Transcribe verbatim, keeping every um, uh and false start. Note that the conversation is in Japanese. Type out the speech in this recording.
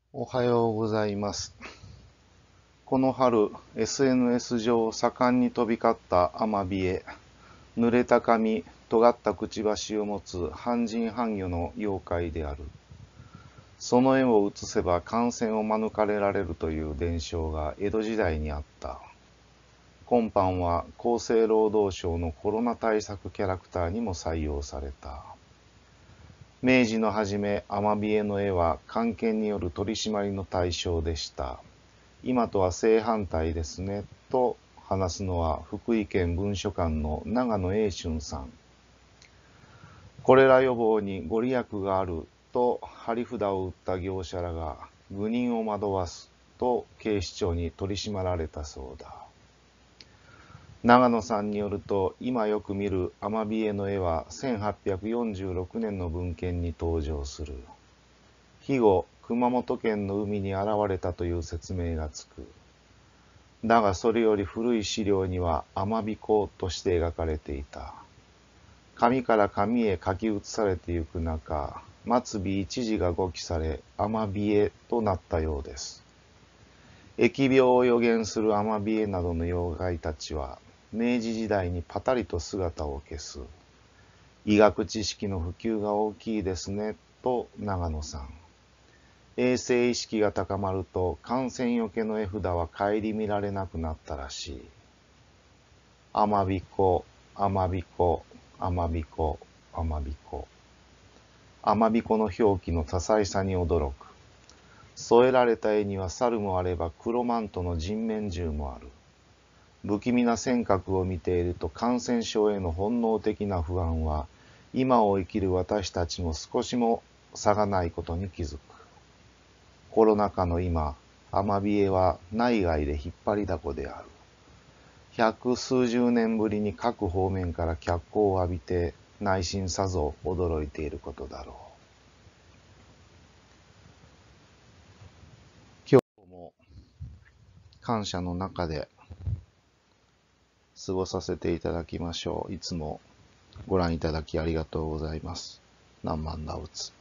おはようございます。この春、エスエヌエス 上盛んに飛び交ったアマビエ、濡れた髪、尖ったくちばしを持つ半人半魚の妖怪である。その絵を写せば感染を免れられるという伝承が江戸時代にあった。今般は厚生労働省のコロナ対策キャラクターにも採用された。明治の初め、アマビエの絵は官憲による取り締まりの対象でした。今とは正反対ですね、と話すのは福井県文書館の長野英春さん。これら予防にご利益があると貼り札を売った業者らが愚人を惑わすと警視庁に取り締まられたそうだ。長野さんによると、今よく見るアマビエの絵はせんはっぴゃくよんじゅうろくねんの文献に登場する。肥後、熊本県の海に現れたという説明がつく。だがそれより古い資料にはアマビコとして描かれていた。紙から紙へ書き写されてゆく中、末尾一字が語記され、アマビエとなったようです。疫病を予言するアマビエなどの妖怪たちは、明治時代にパタリと姿を消す。医学知識の普及が大きいですね、と長野さん。衛生意識が高まると感染よけの絵札は顧みられなくなったらしい。アマビコ、アマビコ、アマビコ、アマビコ。アマビコの表記の多彩さに驚く。添えられた絵には猿もあれば黒マントの人面獣もある。不気味な尖閣を見ていると感染症への本能的な不安は今を生きる私たちも少しも差がないことに気づく。コロナ禍の今、アマビエは内外で引っ張りだこである。百数十年ぶりに各方面から脚光を浴びて内心さぞ驚いていることだろう。今日も感謝の中で過ごさせていただきましょう。いつもご覧いただきありがとうございます。南蛮ダウツ。